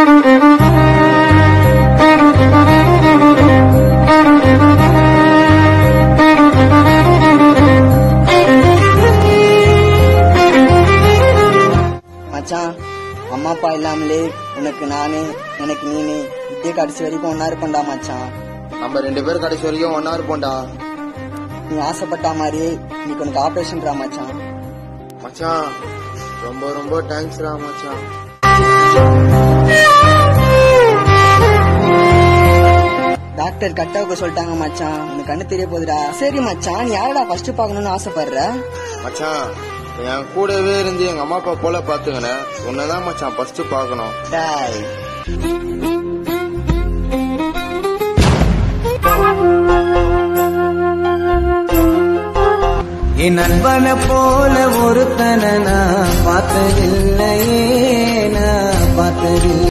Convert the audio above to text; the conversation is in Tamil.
மச்சான், அம்மா அப்பா இல்லாமலே உனக்கு நானு எனக்கு நீனு இப்படியே கடைசி வரைக்கும் ஒன்னா இருப்போம்டா மச்சான். நம்ம 2 பேரும் கடைசி வரைக்கும் ஒன்னா இருப்போம்டா. நீ ஆசைப்பட்ட மாதிரி இன்னைக்கு உனக்கு ஆபரேஷன்டா மச்சான். மச்சான் ரொம்ப ரொம்ப தேங்க்ஸ்டா மச்சான். டாக்டர் கட்டாவுக்கு சொல்லிட்டாங்க மச்சான், உனக்கு கண்ணு தெரிய போகுதுடா. சரி மச்சான், நீ யாரடா ஃபர்ஸ்ட் பாக்கணும்னு ஆசைப்படுற? மச்சான் என் கூடவே இருந்து எங்க அம்மா அப்பா போல பாத்துக்கினேன், உன்னதான் மச்சான் ஃபர்ஸ்ட் பாக்கணும். என் நண்பனை போல ஒருத்தனை நான் பார்த்ததில்லையே, நான் பார்த்ததில்லை.